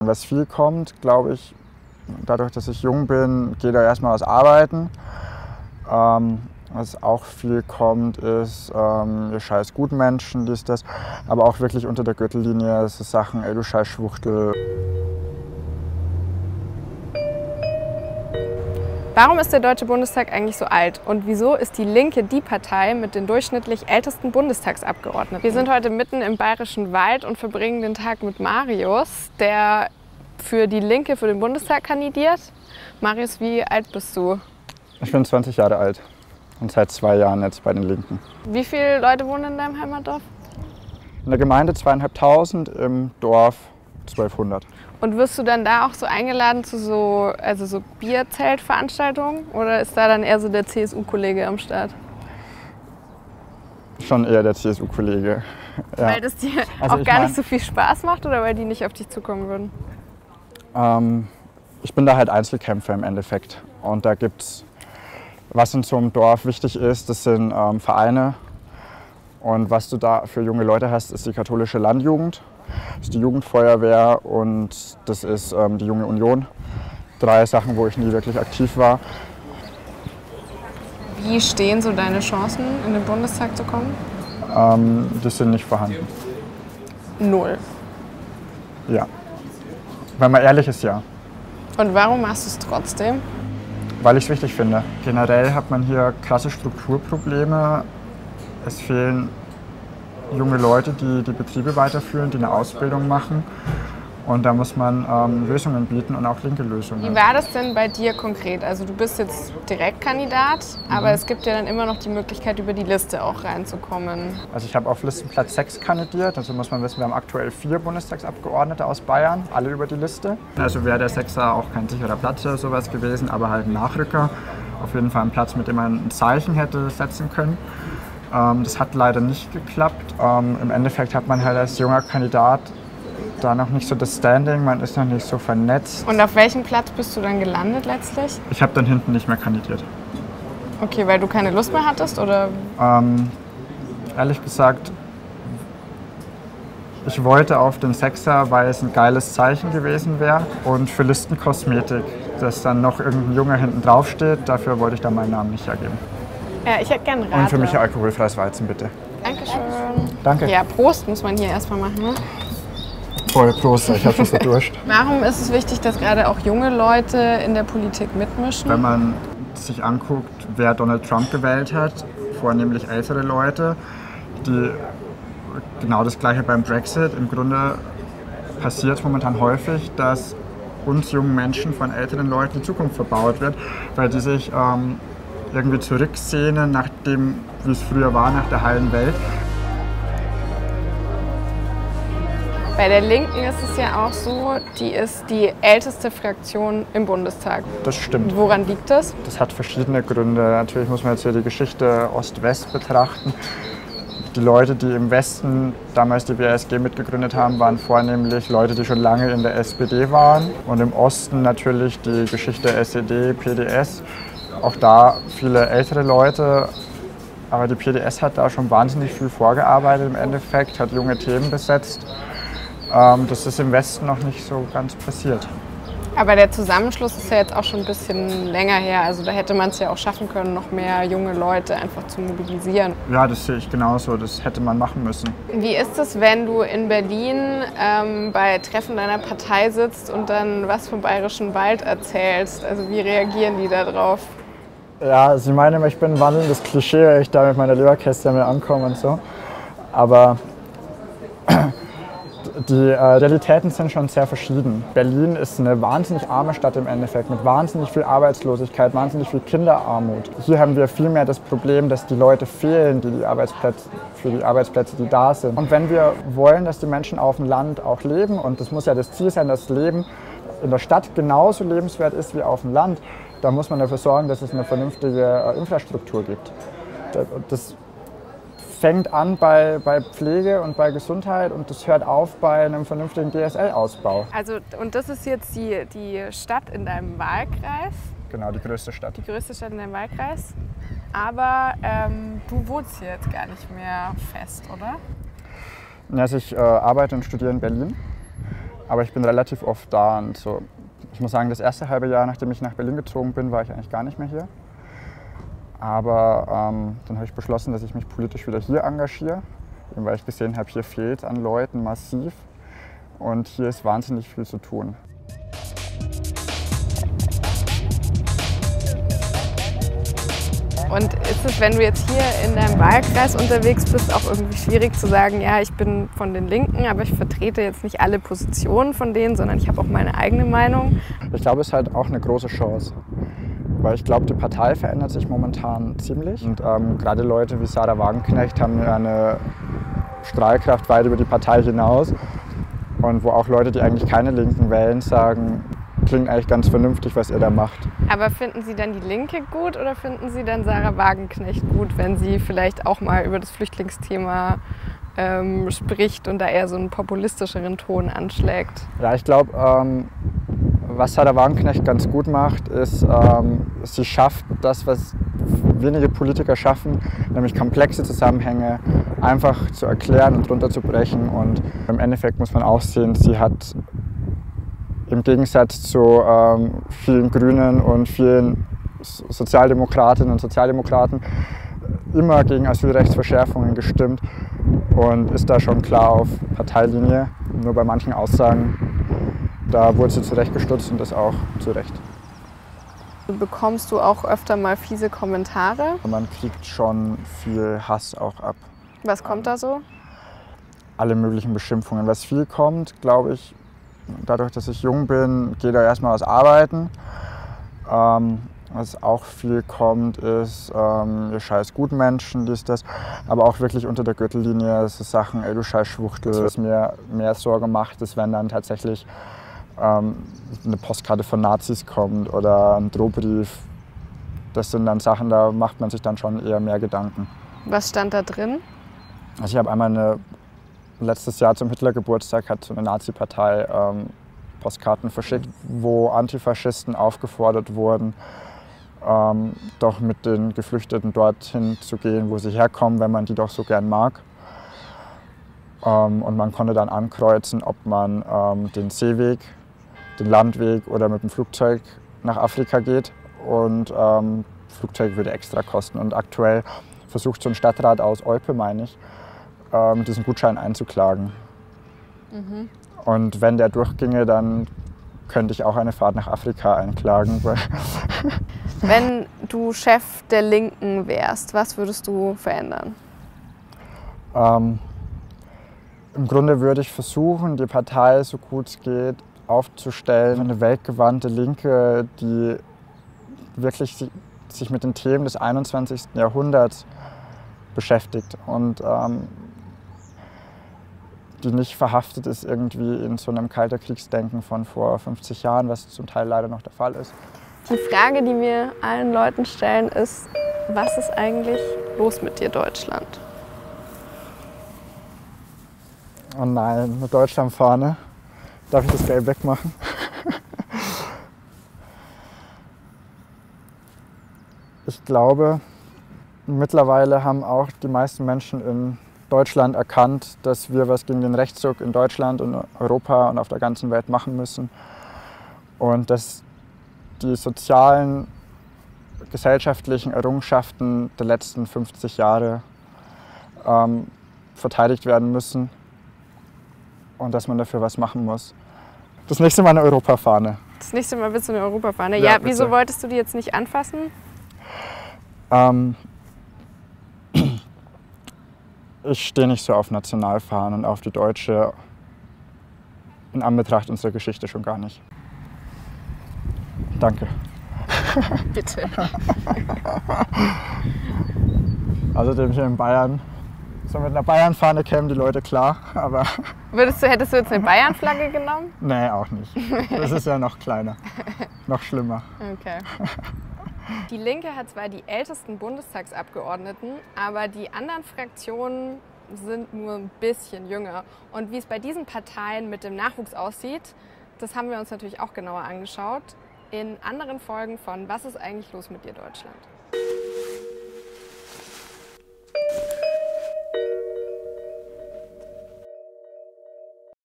Was viel kommt, glaube ich, dadurch, dass ich jung bin, geht da erstmal was arbeiten. Was auch viel kommt, ist, ihr scheiß Gutmenschen, dies, das. Aber auch wirklich unter der Gürtellinie, so Sachen, ey, du scheiß Schwuchtel. Warum ist der Deutsche Bundestag eigentlich so alt? Und wieso ist die Linke die Partei mit den durchschnittlich ältesten Bundestagsabgeordneten? Wir sind heute mitten im Bayerischen Wald und verbringen den Tag mit Marius, der für die Linke für den Bundestag kandidiert. Marius, wie alt bist du? Ich bin 20 Jahre alt und seit 2 Jahren jetzt bei den Linken. Wie viele Leute wohnen in deinem Heimatdorf? In der Gemeinde 2.500, im Dorf 1200. Und wirst du dann da auch so eingeladen zu so Bierzeltveranstaltungen oder ist da dann eher so der CSU-Kollege am Start? Schon eher der CSU-Kollege. Ja. Weil das dir auch gar nicht so viel Spaß macht oder weil die nicht auf dich zukommen würden? Ich bin da halt Einzelkämpfer im Endeffekt. Und da gibt's, was in so einem Dorf wichtig ist, das sind Vereine. Und was du da für junge Leute hast, ist die katholische Landjugend. Das ist die Jugendfeuerwehr und das ist die Junge Union. 3 Sachen, wo ich nie wirklich aktiv war. Wie stehen so deine Chancen, in den Bundestag zu kommen? Die sind nicht vorhanden. 0. Ja. Wenn man ehrlich ist, ja. Und warum machst du es trotzdem? Weil ich es wichtig finde. Generell hat man hier krasse Strukturprobleme. Es fehlen junge Leute, die die Betriebe weiterführen, die eine Ausbildung machen. Und da muss man Lösungen bieten und auch linke Lösungen. Wie war das denn bei dir konkret? Also du bist jetzt Direktkandidat, aber es gibt ja dann immer noch die Möglichkeit, über die Liste auch reinzukommen. Also ich habe auf Listenplatz 6 kandidiert. Also muss man wissen, wir haben aktuell 4 Bundestagsabgeordnete aus Bayern, alle über die Liste. Also wäre der 6er auch kein sicherer Platz oder sowas gewesen, aber halt ein Nachrücker. Auf jeden Fall ein Platz, mit dem man ein Zeichen hätte setzen können. Das hat leider nicht geklappt. Im Endeffekt hat man halt als junger Kandidat da noch nicht so das Standing, man ist noch nicht so vernetzt. Und auf welchem Platz bist du dann gelandet letztlich? Ich habe dann hinten nicht mehr kandidiert. Okay, weil du keine Lust mehr hattest, oder? Ehrlich gesagt, ich wollte auf den 6er, weil es ein geiles Zeichen gewesen wäre. Und für Listenkosmetik, dass dann noch irgendein Junge hinten drauf steht, dafür wollte ich dann meinen Namen nicht hergeben. Ja, ich hätte gerne Radler. Und für mich alkoholfreies Weizen, bitte. Dankeschön. Danke. Ja, Prost muss man hier erstmal machen, ne? Voll, Prost, ich habe schon so Durst. Warum ist es wichtig, dass gerade auch junge Leute in der Politik mitmischen? Wenn man sich anguckt, wer Donald Trump gewählt hat, vornehmlich ältere Leute, die genau das Gleiche beim Brexit. Im Grunde passiert momentan häufig, dass uns jungen Menschen von älteren Leuten die Zukunft verbaut wird, weil die sich irgendwie zurücksehnen nach dem, wie es früher war, nach der heilen Welt. Bei der Linken ist es ja auch so, die ist die älteste Fraktion im Bundestag. Das stimmt. Woran liegt das? Das hat verschiedene Gründe. Natürlich muss man jetzt hier die Geschichte Ost-West betrachten. Die Leute, die im Westen damals die WSG mitgegründet haben, waren vornehmlich Leute, die schon lange in der SPD waren. Und im Osten natürlich die Geschichte SED, PDS. Auch da viele ältere Leute. Aber die PDS hat da schon wahnsinnig viel vorgearbeitet im Endeffekt, hat junge Themen besetzt. Das ist im Westen noch nicht so ganz passiert. Aber der Zusammenschluss ist ja jetzt auch schon ein bisschen länger her. Also da hätte man es ja auch schaffen können, noch mehr junge Leute einfach zu mobilisieren. Ja, das sehe ich genauso. Das hätte man machen müssen. Wie ist es, wenn du in Berlin bei Treffen deiner Partei sitzt und dann was vom Bayerischen Wald erzählst? Also wie reagieren die da drauf? Ja, sie meinen immer, ich bin ein wandelndes Klischee, weil ich da mit meiner Leberkäste ankomme und so. Aber die Realitäten sind schon sehr verschieden. Berlin ist eine wahnsinnig arme Stadt im Endeffekt, mit wahnsinnig viel Arbeitslosigkeit, wahnsinnig viel Kinderarmut. Hier haben wir vielmehr das Problem, dass die Leute fehlen, für die Arbeitsplätze, die da sind. Und wenn wir wollen, dass die Menschen auf dem Land auch leben, und das muss ja das Ziel sein, dass das Leben in der Stadt genauso lebenswert ist wie auf dem Land, dann muss man dafür sorgen, dass es eine vernünftige Infrastruktur gibt. Das fängt an bei Pflege und bei Gesundheit und das hört auf bei einem vernünftigen DSL-Ausbau. Also, und das ist jetzt die Stadt in deinem Wahlkreis? Genau, die größte Stadt. Die größte Stadt in deinem Wahlkreis. Aber du wohnst hier jetzt gar nicht mehr fest, oder? Also ich arbeite und studiere in Berlin. Aber ich bin relativ oft da und so. Ich muss sagen, das erste halbe Jahr, nachdem ich nach Berlin gezogen bin, war ich eigentlich gar nicht mehr hier. Aber dann habe ich beschlossen, dass ich mich politisch wieder hier engagiere, eben weil ich gesehen habe, hier fehlt an Leuten massiv und hier ist wahnsinnig viel zu tun. Und ist es, wenn du jetzt hier in deinem Wahlkreis unterwegs bist, auch irgendwie schwierig zu sagen, ja, ich bin von den Linken, aber ich vertrete jetzt nicht alle Positionen von denen, sondern ich habe auch meine eigene Meinung? Ich glaube, es ist halt auch eine große Chance, weil ich glaube, die Partei verändert sich momentan ziemlich. Und gerade Leute wie Sarah Wagenknecht haben ja eine Strahlkraft weit über die Partei hinaus. Und wo auch Leute, die eigentlich keine Linken wählen, sagen, klingt eigentlich ganz vernünftig, was ihr da macht. Aber finden Sie dann die Linke gut oder finden Sie dann Sarah Wagenknecht gut, wenn sie vielleicht auch mal über das Flüchtlingsthema spricht und da eher so einen populistischeren Ton anschlägt? Ja, ich glaube, was Sarah Wagenknecht ganz gut macht, ist, sie schafft das, was wenige Politiker schaffen, nämlich komplexe Zusammenhänge einfach zu erklären und runterzubrechen. Und im Endeffekt muss man auch sehen, sie hat im Gegensatz zu vielen Grünen und vielen Sozialdemokratinnen und Sozialdemokraten immer gegen Asylrechtsverschärfungen gestimmt und ist da schon klar auf Parteilinie. Nur bei manchen Aussagen, da wurde sie zurechtgestutzt und das auch zu Recht. Bekommst du auch öfter mal fiese Kommentare? Man kriegt schon viel Hass auch ab. Was kommt da so? Alle möglichen Beschimpfungen. Was viel kommt, glaube ich, dadurch, dass ich jung bin, geht da erstmal was arbeiten. Was auch viel kommt, ist, ihr scheiß Gutmenschen, dies, das. Aber auch wirklich unter der Gürtellinie so Sachen, ey du scheiß Schwuchtel. Was mir mehr Sorge macht, ist, wenn dann tatsächlich eine Postkarte von Nazis kommt oder ein Drohbrief. Das sind dann Sachen, da macht man sich dann schon eher mehr Gedanken. Was stand da drin? Also ich habe einmal letztes Jahr zum Hitlergeburtstag hat so eine Nazi-Partei Postkarten verschickt, wo Antifaschisten aufgefordert wurden, doch mit den Geflüchteten dorthin zu gehen, wo sie herkommen, wenn man die doch so gern mag. Und man konnte dann ankreuzen, ob man den Seeweg, den Landweg oder mit dem Flugzeug nach Afrika geht. Und Flugzeug würde extra kosten. Und aktuell versucht so ein Stadtrat aus Olpe, meine ich, diesen Gutschein einzuklagen. Mhm. Und wenn der durchginge, dann könnte ich auch eine Fahrt nach Afrika einklagen. Wenn du Chef der Linken wärst, was würdest du verändern? Im Grunde würde ich versuchen, die Partei so gut es geht aufzustellen. Eine weltgewandte Linke, die wirklich sich mit den Themen des 21. Jahrhunderts beschäftigt und die nicht verhaftet ist irgendwie in so einem kalter Kriegsdenken von vor 50 Jahren, was zum Teil leider noch der Fall ist. Die Frage, die wir allen Leuten stellen, ist, was ist eigentlich los mit dir, Deutschland? Oh nein, eine Deutschlandfahne. Darf ich das Gelb wegmachen? Ich glaube, mittlerweile haben auch die meisten Menschen in Deutschland erkannt, dass wir was gegen den Rechtsruck in Deutschland und Europa und auf der ganzen Welt machen müssen. Und dass die sozialen, gesellschaftlichen Errungenschaften der letzten 50 Jahre verteidigt werden müssen und dass man dafür was machen muss. Das nächste Mal eine Europafahne. Das nächste Mal willst du eine Europafahne? Ja, wieso wolltest du die jetzt nicht anfassen? Ich stehe nicht so auf Nationalfahnen und auf die deutsche, in Anbetracht unserer Geschichte schon gar nicht. Danke. Bitte. Außerdem hier in Bayern, so mit einer Bayern-Fahne kämen die Leute klar, aber... Hättest du jetzt eine Bayern-Flagge genommen? Nee, auch nicht. Das ist ja noch kleiner, noch schlimmer. Okay. Die Linke hat zwar die ältesten Bundestagsabgeordneten, aber die anderen Fraktionen sind nur ein bisschen jünger. Und wie es bei diesen Parteien mit dem Nachwuchs aussieht, das haben wir uns natürlich auch genauer angeschaut in anderen Folgen von Was ist eigentlich los mit dir, Deutschland?